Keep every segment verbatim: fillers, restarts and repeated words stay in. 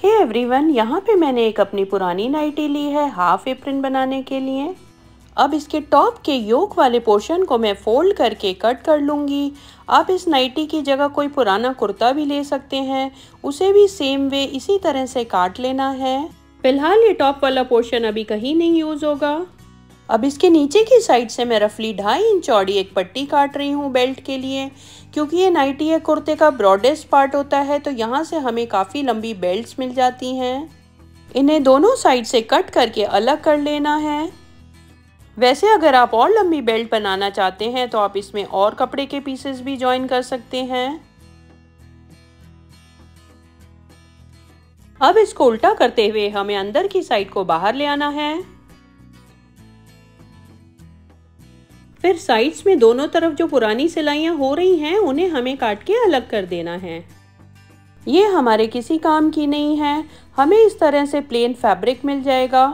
Hey everyone, यहाँ पे मैंने एक अपनी पुरानी नाइटी ली है हाफ एप्रन बनाने के लिए। अब इसके टॉप के योक वाले पोर्शन को मैं फोल्ड करके कट कर लूँगी। आप इस नाइटी की जगह कोई पुराना कुर्ता भी ले सकते हैं, उसे भी सेम वे इसी तरह से काट लेना है। फिलहाल ये टॉप वाला पोर्शन अभी कहीं नहीं यूज़ होगा। अब इसके नीचे की साइड से मैं रफली ढाई इंच चौड़ी एक पट्टी काट रही हूँ बेल्ट के लिए, क्योंकि ये नाइटी या कुर्ते का ब्रॉडेस्ट पार्ट होता है, तो यहाँ से हमें काफ़ी लंबी बेल्ट्स मिल जाती हैं। इन्हें दोनों साइड से कट करके अलग कर लेना है। वैसे अगर आप और लंबी बेल्ट बनाना चाहते हैं तो आप इसमें और कपड़े के पीसेस भी ज्वाइन कर सकते हैं। अब इसको उल्टा करते हुए हमें अंदर की साइड को बाहर ले आना है। फिर साइड्स में दोनों तरफ जो पुरानी सिलाइयां हो रही हैं उन्हें हमें काट के अलग कर देना है। ये हमारे किसी काम की नहीं है, हमें इस तरह से प्लेन फैब्रिक मिल जाएगा।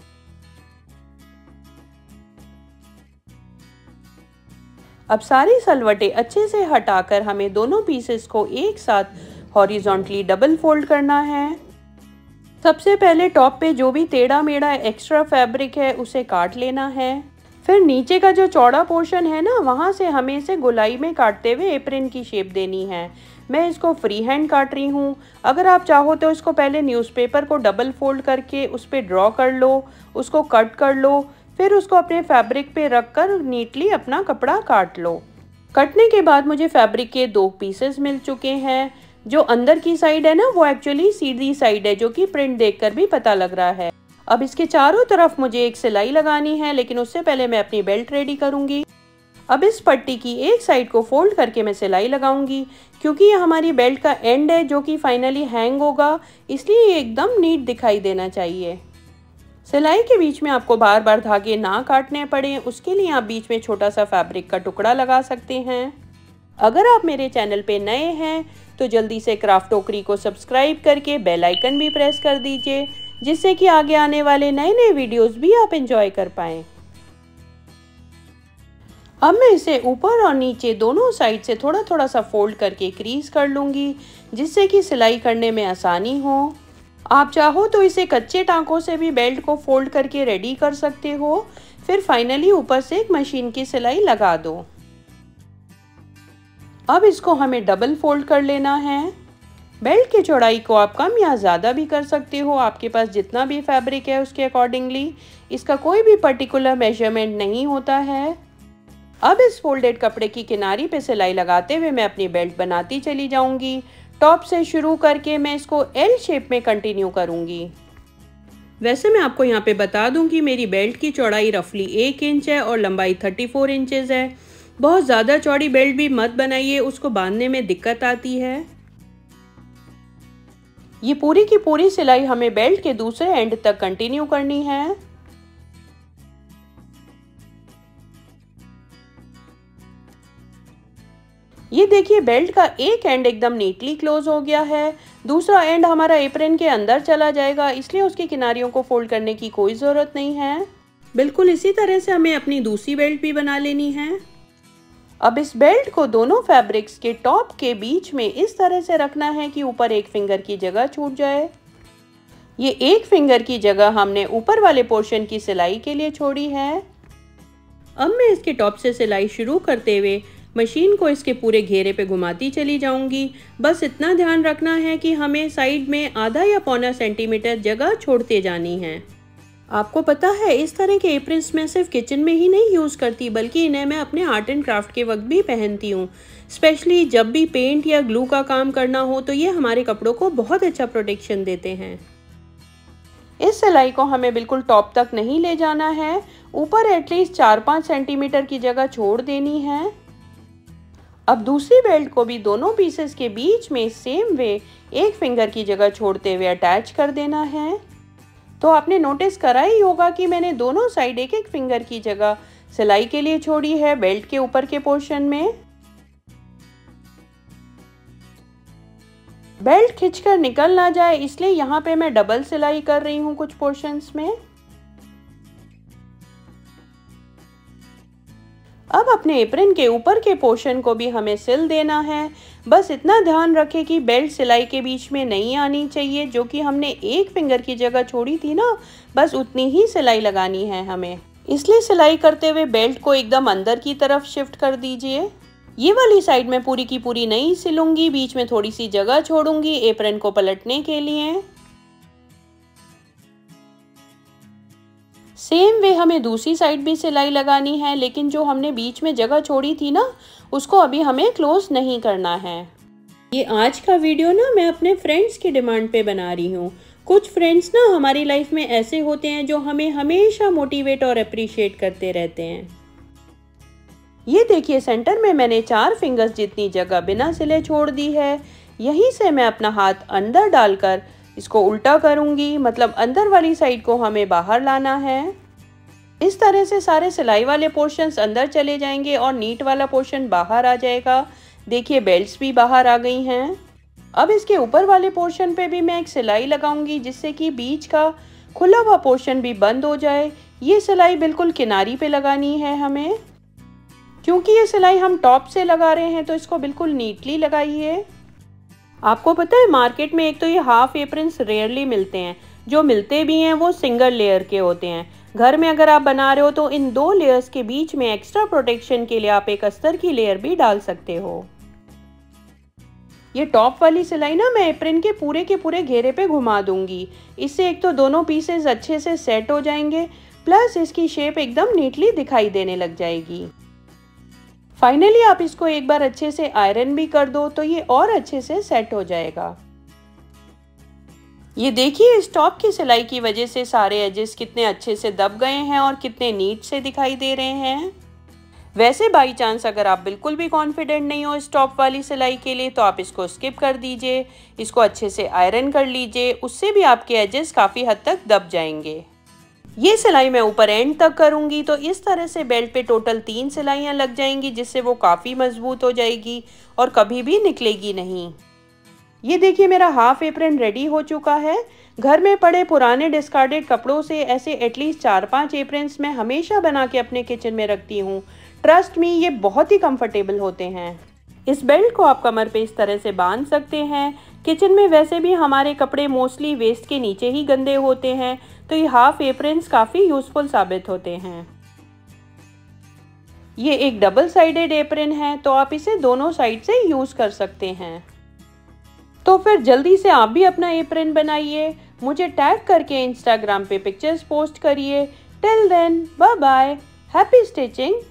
अब सारी सलवटें अच्छे से हटाकर हमें दोनों पीसेस को एक साथ हॉरिजॉन्टली डबल फोल्ड करना है। सबसे पहले टॉप पे जो भी टेढ़ा मेढ़ा एक्स्ट्रा फैब्रिक है उसे काट लेना है। फिर नीचे का जो चौड़ा पोर्शन है ना, वहाँ से हमें इसे गोलाई में काटते हुए एप्रन की शेप देनी है। मैं इसको फ्री हैंड काट रही हूँ। अगर आप चाहो तो इसको पहले न्यूज़पेपर को डबल फोल्ड करके उस पर ड्रॉ कर लो, उसको कट कर लो, फिर उसको अपने फैब्रिक पे रखकर नीटली अपना कपड़ा काट लो। कटने के बाद मुझे फैब्रिक के दो पीसेस मिल चुके हैं। जो अंदर की साइड है ना, वो एक्चुअली सीधी साइड है, जो कि प्रिंट देखकर भी पता लग रहा है। अब इसके चारों तरफ मुझे एक सिलाई लगानी है, लेकिन उससे पहले मैं अपनी बेल्ट रेडी करूंगी। अब इस पट्टी की एक साइड को फोल्ड करके मैं सिलाई लगाऊंगी, क्योंकि ये हमारी बेल्ट का एंड है जो कि फाइनली हैंग होगा, इसलिए ये एकदम नीट दिखाई देना चाहिए। सिलाई के बीच में आपको बार बार धागे ना काटने पड़े, उसके लिए आप बीच में छोटा सा फैब्रिक का टुकड़ा लगा सकते हैं। अगर आप मेरे चैनल पे नए हैं तो जल्दी से क्राफ्ट टोकरी को सब्सक्राइब करके बेल आइकन भी प्रेस कर दीजिए, जिससे कि आगे आने वाले नए नए वीडियोस भी आप एंजॉय कर पाएं। अब मैं इसे ऊपर और नीचे दोनों साइड से थोड़ा थोड़ा सा फोल्ड करके क्रीज कर लूँगी, जिससे कि सिलाई करने में आसानी हो। आप चाहो तो इसे कच्चे टांकों से भी बेल्ट को फोल्ड करके रेडी कर सकते हो, फिर फाइनली ऊपर से एक मशीन की सिलाई लगा दो। अब इसको हमें डबल फोल्ड कर लेना है। बेल्ट की चौड़ाई को आप कम या ज़्यादा भी कर सकते हो, आपके पास जितना भी फैब्रिक है उसके अकॉर्डिंगली। इसका कोई भी पर्टिकुलर मेजरमेंट नहीं होता है। अब इस फोल्डेड कपड़े की किनारी पे सिलाई लगाते हुए मैं अपनी बेल्ट बनाती चली जाऊंगी। टॉप से शुरू करके मैं इसको एल शेप में कंटिन्यू करूंगी। वैसे मैं आपको यहाँ पे बता दूं कि मेरी बेल्ट की चौड़ाई रफली एक इंच है और लंबाई थर्टी फोर इंचेस है। बहुत ज़्यादा चौड़ी बेल्ट भी मत बनाइए, उसको बांधने में दिक्कत आती है। ये पूरी की पूरी सिलाई हमें बेल्ट के दूसरे एंड तक कंटिन्यू करनी है। ये देखिए, बेल्ट का एक एंड एकदम नीटली क्लोज हो गया है, दूसरा एंड हमारा एप्रन के अंदर चला जाएगा, इसलिए उसकी किनारियों को फोल्ड करने की कोई ज़रूरत नहीं है। बिल्कुल इसी तरह से हमें अपनी दूसरी बेल्ट भी बना लेनी है। अब इस बेल्ट को दोनों फैब्रिक्स के टॉप के बीच में इस तरह से रखना है कि ऊपर एक फिंगर की जगह छूट जाए। ये एक फिंगर की जगह हमने ऊपर वाले पोर्शन की सिलाई के लिए छोड़ी है। अब मैं इसके टॉप से सिलाई शुरू करते हुए मशीन को इसके पूरे घेरे पे घुमाती चली जाऊंगी। बस इतना ध्यान रखना है कि हमें साइड में आधा या पौना सेंटीमीटर जगह छोड़ते जानी है। आपको पता है, इस तरह के एप्रन्स मैं सिर्फ किचन में ही नहीं यूज़ करती, बल्कि इन्हें मैं अपने आर्ट एंड क्राफ्ट के वक्त भी पहनती हूँ। स्पेशली जब भी पेंट या ग्लू का काम करना हो तो ये हमारे कपड़ों को बहुत अच्छा प्रोटेक्शन देते हैं। इस सिलाई को हमें बिल्कुल टॉप तक नहीं ले जाना है, ऊपर एटलीस्ट चार पाँच सेंटीमीटर की जगह छोड़ देनी है। अब दूसरी बेल्ट को भी दोनों पीसेस के बीच में सेम वे एक फिंगर की जगह छोड़ते हुए अटैच कर देना है। तो आपने नोटिस करा ही होगा कि मैंने दोनों साइड एक एक फिंगर की जगह सिलाई के लिए छोड़ी है बेल्ट के ऊपर के पोर्शन में। बेल्ट खिंचकर निकल ना जाए, इसलिए यहाँ पे मैं डबल सिलाई कर रही हूँ कुछ पोर्शंस में। अब अपने एप्रन के ऊपर के पोर्शन को भी हमें सिल देना है। बस इतना ध्यान रखें कि बेल्ट सिलाई के बीच में नहीं आनी चाहिए, जो कि हमने एक फिंगर की जगह छोड़ी थी ना, बस उतनी ही सिलाई लगानी है हमें। इसलिए सिलाई करते हुए बेल्ट को एकदम अंदर की तरफ शिफ्ट कर दीजिए। ये वाली साइड में पूरी की पूरी नहीं सिलूंगी, बीच में थोड़ी सी जगह छोड़ूंगी एप्रन को पलटने के लिए। सेम वे हमें दूसरी साइड भी सिलाई लगानी है, लेकिन जो हमने बीच में जगह छोड़ी थी ना, उसको अभी हमें क्लोज नहीं करना है। ये आज का वीडियो ना मैं अपने फ्रेंड्स की डिमांड पे बना रही हूँ। कुछ फ्रेंड्स ना हमारी लाइफ में ऐसे होते हैं जो हमें हमेशा मोटिवेट और अप्रिशिएट करते रहते हैं। ये देखिए, सेंटर में मैंने चार फिंगर्स जितनी जगह बिना सिले छोड़ दी है। यहीं से मैं अपना हाथ अंदर डालकर इसको उल्टा करूंगी, मतलब अंदर वाली साइड को हमें बाहर लाना है। इस तरह से सारे सिलाई वाले पोर्शंस अंदर चले जाएंगे और नीट वाला पोर्शन बाहर आ जाएगा। देखिए, बेल्ट्स भी बाहर आ गई हैं। अब इसके ऊपर वाले पोर्शन पे भी मैं एक सिलाई लगाऊंगी, जिससे कि बीच का खुला हुआ पोर्शन भी बंद हो जाए। ये सिलाई बिल्कुल किनारी पे लगानी है हमें। क्योंकि ये सिलाई हम टॉप से लगा रहे हैं, तो इसको बिल्कुल नीटली लगाइए। आपको पता है, मार्केट में एक तो ये हाफ एप्रन्स रेयरली मिलते हैं, जो मिलते भी हैं वो सिंगल लेयर के होते हैं। घर में अगर आप बना रहे हो तो इन दो लेयर्स के बीच में एक्स्ट्रा प्रोटेक्शन के लिए आप एक अस्तर की लेयर भी डाल सकते हो। ये टॉप वाली सिलाई ना मैं एप्रन के पूरे के पूरे घेरे पे घुमा दूंगी। इससे एक तो दोनों पीसेस अच्छे से सेट हो जाएंगे, प्लस इसकी शेप एकदम नीटली दिखाई देने लग जाएगी। फाइनली आप इसको एक बार अच्छे से आयरन भी कर दो तो ये और अच्छे से सेट हो जाएगा। ये देखिए, इस टॉप की सिलाई की वजह से सारे एजेस कितने अच्छे से दब गए हैं और कितने नीट से दिखाई दे रहे हैं। वैसे बाई चांस अगर आप बिल्कुल भी कॉन्फिडेंट नहीं हो इस टॉप वाली सिलाई के लिए, तो आप इसको स्किप कर दीजिए। इसको अच्छे से आयरन कर लीजिए, उससे भी आपके एजेस काफ़ी हद तक दब जाएंगे। ये सिलाई मैं ऊपर एंड तक करूंगी, तो इस तरह से बेल्ट पे टोटल तीन सिलाइयाँ लग जाएंगी, जिससे वो काफ़ी मजबूत हो जाएगी और कभी भी निकलेगी नहीं। ये देखिए, मेरा हाफ एप्रन रेडी हो चुका है। घर में पड़े पुराने डिस्कार्डेड कपड़ों से ऐसे एटलीस्ट चार पांच एप्रन्स मैं हमेशा बना के अपने किचन में रखती हूँ। ट्रस्ट मी, ये बहुत ही कंफर्टेबल होते हैं। इस बेल्ट को आप कमर पे इस तरह से बांध सकते हैं। किचन में वैसे भी हमारे कपड़े मोस्टली वेस्ट के नीचे ही गंदे होते हैं, तो ये हाफ एप्रन्स काफ़ी यूजफुल साबित होते हैं। ये एक डबल साइडेड एप्रन है, तो आप इसे दोनों साइड से यूज़ कर सकते हैं। तो फिर जल्दी से आप भी अपना एप्रन बनाइए, मुझे टैग करके इंस्टाग्राम पे पिक्चर्स पोस्ट करिए। Till then, bye bye, happy stitching.